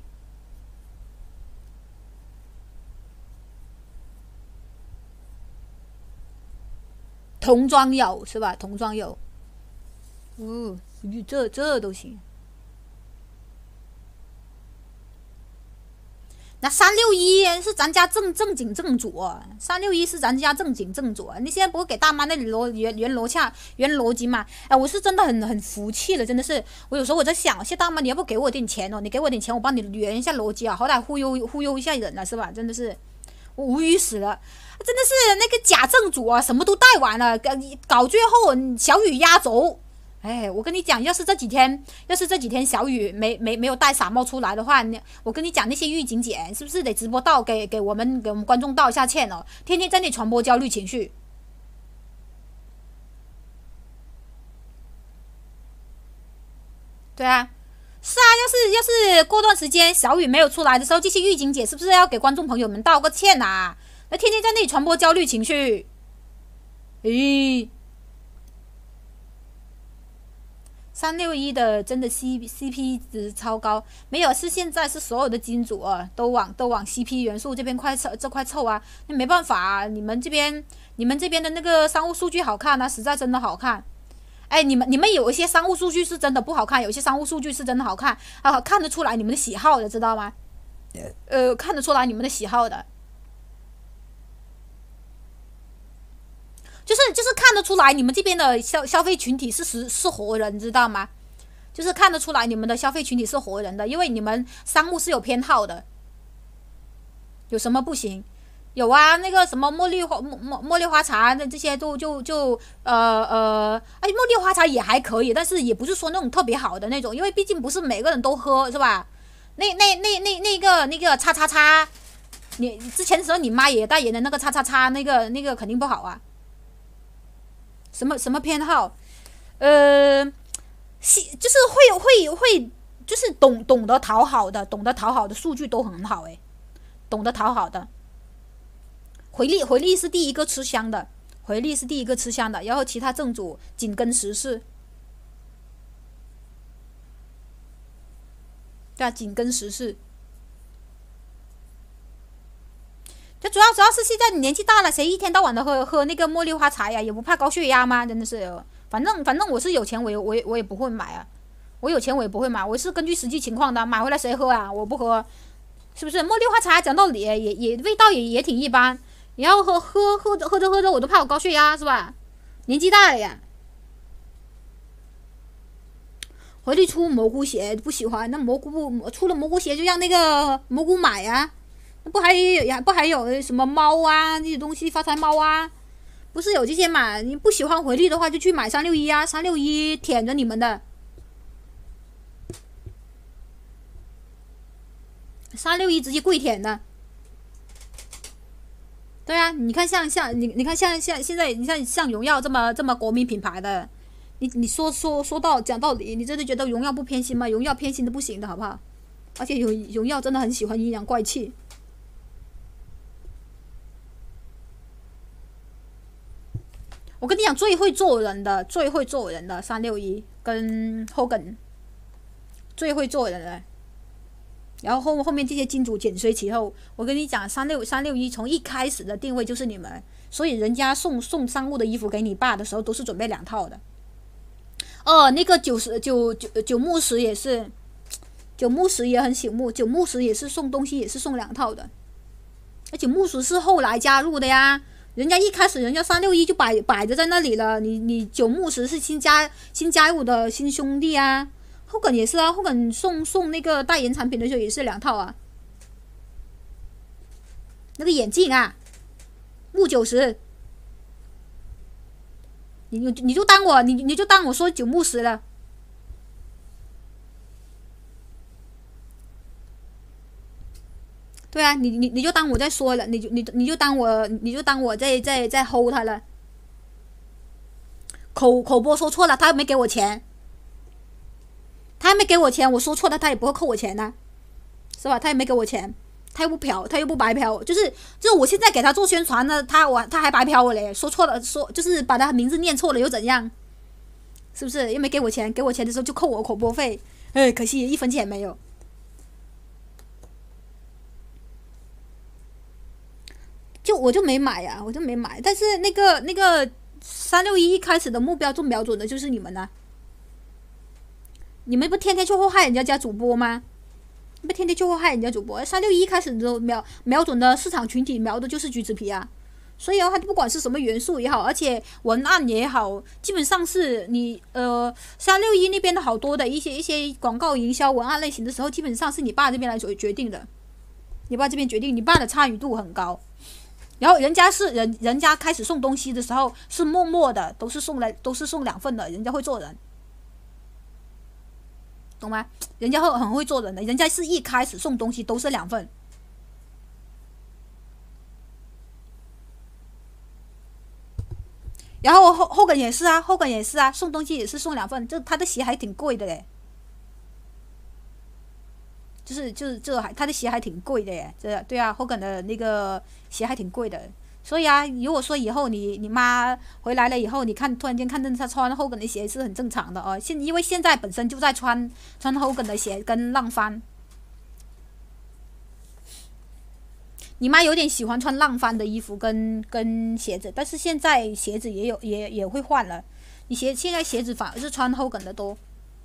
童装有是吧？童装有，这都行。那361是咱家正经正主，361是咱家正经正主。你现在不会给大妈那里原逻辑嘛？哎，我是真的很服气了，真的是。我有时候我在想，谢大妈，你要不给我点钱哦？你给我点钱，我帮你圆一下逻辑啊，好歹忽悠一下人了是吧？真的是，我无语死了，真的是那个假正主啊，什么都带完了，搞最后小雨压轴。哎，我跟你讲，要是这几天小雨没有带傻帽出来的话，我跟你讲，那些狱警姐是不是得直播道给我们观众道一下歉哦？天天在那里传播焦虑情绪。对啊，是啊，要是过段时间小雨没有出来的时候，这些狱警姐是不是要给观众朋友们道个歉啊？那天天在那里传播焦虑情绪，咦？361的真的 CP 值超高，没有是现在是所有的金主啊都往 CP 元素这边快凑啊，那没办法啊，你们这边的那个商务数据好看啊，实在真的好看。哎，你们有一些商务数据是真的不好看，有一些商务数据是真的好看啊，看得出来你们的喜好的，知道吗？看得出来你们的喜好的。就是看得出来你们这边的消费群体是活人，知道吗？就是看得出来你们的消费群体是活人的，因为你们商务是有偏好的。有什么不行？有啊，那个什么茉莉花茶的这些茉莉花茶也还可以，但是也不是说那种特别好的那种，因为毕竟不是每个人都喝，是吧？那个叉叉叉，你之前的时候你妈也代言的那个叉叉叉，那个肯定不好啊。什么偏好？就是会就是懂得讨好的数据都很好哎，懂得讨好的。回力是第一个吃香的，然后其他正主紧跟时事。对啊，紧跟时事。这主要是现在你年纪大了，谁一天到晚的喝那个茉莉花茶呀？也不怕高血压吗？真的是，反正我是有钱，我也不会买啊。我有钱我也不会买，我是根据实际情况的，买回来谁喝啊？我不喝，是不是？茉莉花茶讲道理也味道也挺一般，然后喝着我都怕我高血压是吧？年纪大了呀。 回力出蘑菇鞋不喜欢，那蘑菇不出了蘑菇鞋就让那个蘑菇买啊，不还有什么猫啊这些东西，发财猫啊，不是有这些嘛？你不喜欢回力的话就去买361啊，361舔着你们的。361直接跪舔的，对啊，你看你看像现在你像荣耀这么国民品牌的，你说到讲道理，你真的觉得荣耀不偏心吗？荣耀偏心的不行的好不好？而且荣耀真的很喜欢阴阳怪气。我跟你讲，最会做人的361跟 Hogan， 最会做人的。然后后面这些金主紧随其后，我跟你讲，361从一开始的定位就是你们，所以人家送商务的衣服给你爸的时候，都是准备2套的。那个九牧石也是，九牧石也很醒目，九牧石也是送东西，也是送2套的。而且牧石是后来加入的呀，人家一开始人家361就摆着在那里了，你九牧石是新加入的新兄弟啊。后梗也是啊，后梗送那个代言产品的时候也是2套啊。那个眼镜啊，木90，你就当我说九牧石了。对啊，你就当我在说了，你就当我在hold他了。口播说错了，他又没给我钱。他还没给我钱，我说错了，他也不会扣我钱的，是吧？他也没给我钱，他又不嫖，他又不白嫖，就是我现在给他做宣传呢，他还白嫖我嘞，说错了，就是把他名字念错了又怎样？是不是？又没给我钱，给我钱的时候就扣我口播费，可惜1分钱没有。我就没买呀，我就没买。但是那个361一开始的目标就瞄准的就是你们呢。你们不天天去祸害人家主播吗？不天天去祸害人家主播？361开始的瞄准的市场群体瞄的就是橘子皮啊，所以它不管是什么元素也好，而且文案也好，基本上是你361那边的好多的一些广告营销文案类型的时候，基本上是你爸这边来决定的，你爸这边决定，你爸的参与度很高。然后人家开始送东西的时候是默默的，都是送2份的，人家会做人。懂吗？人家很会做人的，人家是一开始送东西都是2份。然后后梗也是啊，送东西也是送2份，这他的鞋还挺贵的嘞。他的鞋还挺贵的耶，对啊，后梗的那个鞋还挺贵的。所以啊，如果说以后你妈回来了以后，你突然间看见她穿后跟的鞋是很正常的哦。因为现在本身就在穿后跟的鞋跟浪帆，你妈有点喜欢穿浪帆的衣服跟鞋子，但是现在鞋子也会换了。现在鞋子反而是穿后跟的多。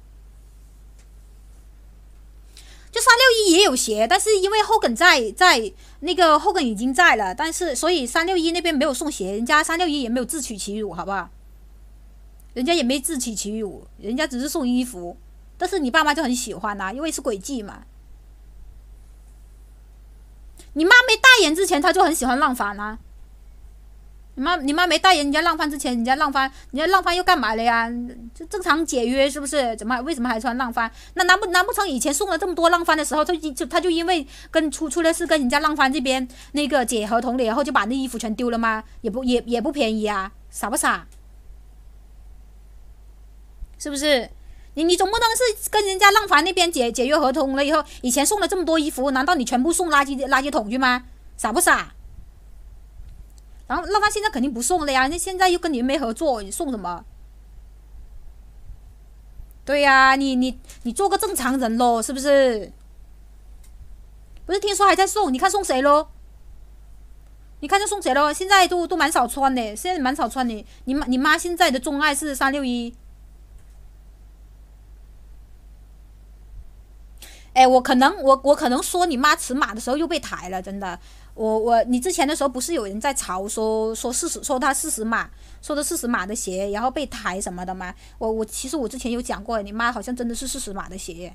就361也有鞋，但是因为后梗在那个后梗已经在了，但是所以361那边没有送鞋，人家361也没有自取其辱，好不好？人家也没自取其辱，人家只是送衣服，但是你爸妈就很喜欢啊，因为是轨迹嘛。你妈没代言之前，他就很喜欢浪帆啊。你妈没代言人家浪帆之前，人家浪帆又干嘛了呀？就正常解约是不是？为什么还穿浪帆？那难不成以前送了这么多浪帆的时候，他就因为出了事跟人家浪帆这边那个解合同了以后，就把那衣服全丢了吗？也不便宜啊，傻不傻？是不是？你总不能是跟人家浪帆那边解约合同了以后，以前送了这么多衣服，难道你全部送垃圾桶去吗？傻不傻？然后浪帆现在肯定不送了呀，那现在又跟你们没合作，你送什么？对呀，你做个正常人咯，是不是？不是听说还在送，你看送谁咯？你看就送谁咯？现在都蛮少穿的，现在蛮少穿的。你妈现在的钟爱是361。 哎，我可能说你妈尺码的时候又被抬了，真的。你之前的时候不是有人在嘲说他40码，说的40码的鞋，然后被抬什么的吗？其实我之前有讲过，你妈好像真的是40码的鞋。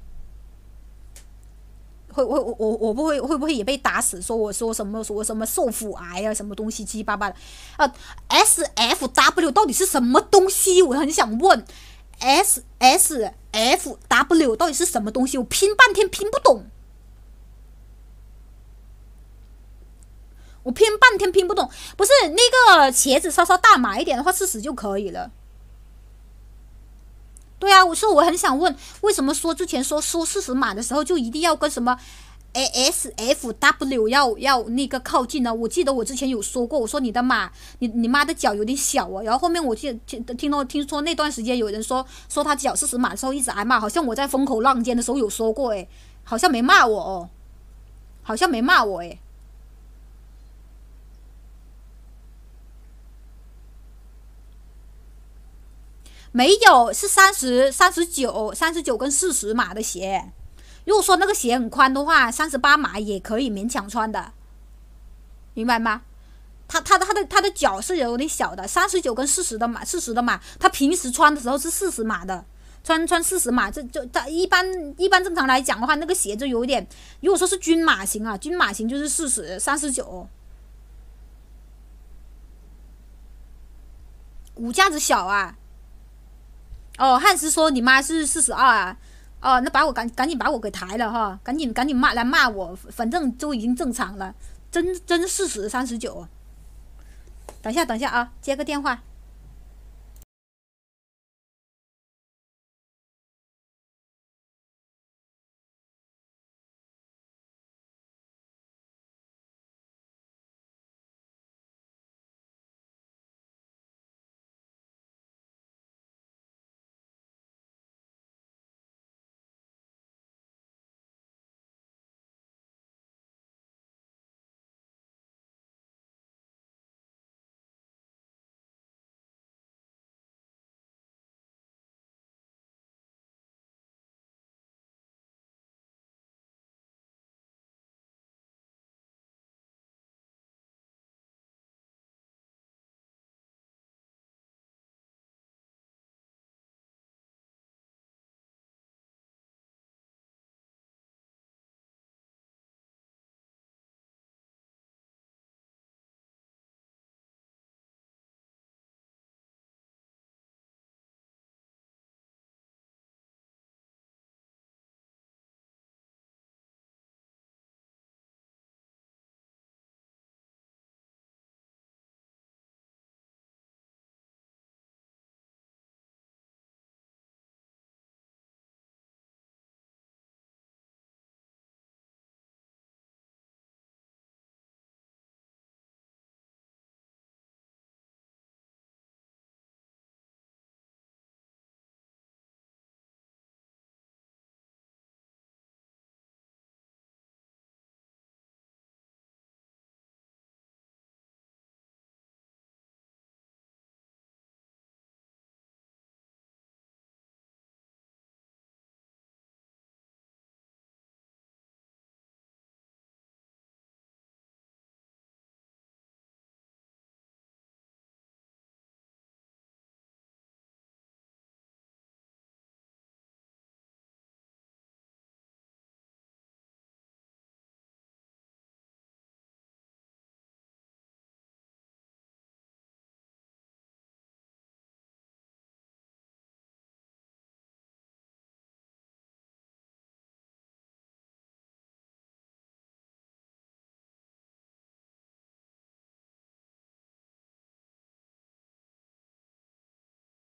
我会不会也被打死？说我什么受腹癌啊，什么东西七七八八的？SFW 到底是什么东西？我很想问，SFW 到底是什么东西？我拼半天拼不懂。不是那个鞋子稍稍大码一点的话，40就可以了。对啊，我很想问，为什么说之前说40码的时候就一定要跟什么 SFW 要那个靠近呢？我记得我之前有说过，我说你的码，你妈的脚有点小啊。然后后面我听说那段时间有人说他脚40码的时候一直挨骂，好像我在风口浪尖的时候有说过，好像没骂我哦，没有，是39跟40码的鞋。如果说那个鞋很宽的话，38码也可以勉强穿的，明白吗？他的脚是有点小的，39跟40的码，他平时穿的时候是40码的，穿40码，这就一般正常来讲的话，那个鞋就有点，如果说是均码型啊，均码型就是39，骨架子小啊。哦，汉斯说你妈是42啊，哦，那赶紧把我给抬了哈，赶紧骂我，反正都已经正常了，真4039。等一下啊，接个电话。